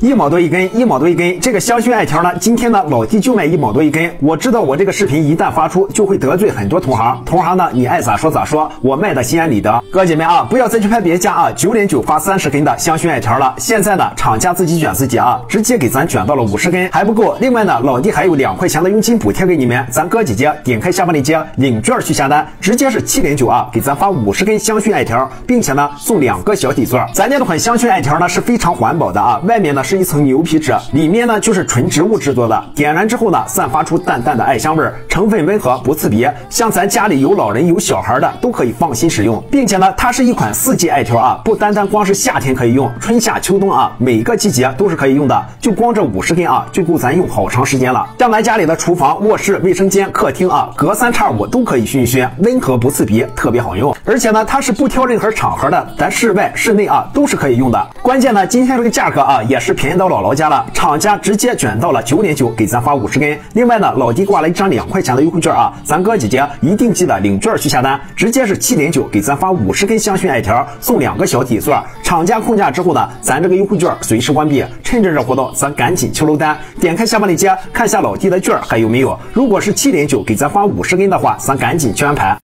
1毛多一根，1毛多一根。这个香薰艾条呢，今天呢老弟就卖1毛多一根。我知道我这个视频一旦发出，就会得罪很多同行。同行呢，你爱咋说咋说，我卖的心安理得。哥姐妹啊，不要再去拍别家啊，9.9发30根的香薰艾条了。现在呢，厂家自己卷自己啊，直接给咱卷到了50根还不够。另外呢，老弟还有2块钱的佣金补贴给你们。咱哥姐姐点开下方链接领券去下单，直接是7.9啊，给咱发50根香薰艾条，并且呢送2个小底座。咱家这款香薰艾条呢是非常环保的啊，外面呢是一层牛皮纸，里面呢就是纯植物制作的，点燃之后呢散发出淡淡的艾香味，成分温和不刺鼻，像咱家里有老人有小孩的都可以放心使用。并且呢它是一款4季艾条啊，不单单光是夏天可以用，春夏秋冬啊每个季节都是可以用的。就光这50根啊就够咱用好长时间了。像咱家里的厨房、卧室、卫生间、客厅啊，隔3差5都可以熏一熏，温和不刺鼻，特别好用。而且呢它是不挑任何场合的，咱室外室内啊都是可以用的。关键呢今天这个价格啊也是便宜到姥姥家了，厂家直接卷到了9.9，给咱发50根。另外呢老弟挂了一张2块钱的优惠券啊，咱哥姐姐一定记得领券去下单，直接是7.9给咱发50根香薰艾条，送2个小底座。厂家控价之后呢，咱这个优惠券随时关闭，趁着这活动咱赶紧去搂单。点开下方链接看下老弟的券还有没有，如果是7.9给咱发50根的话，咱赶紧去安排。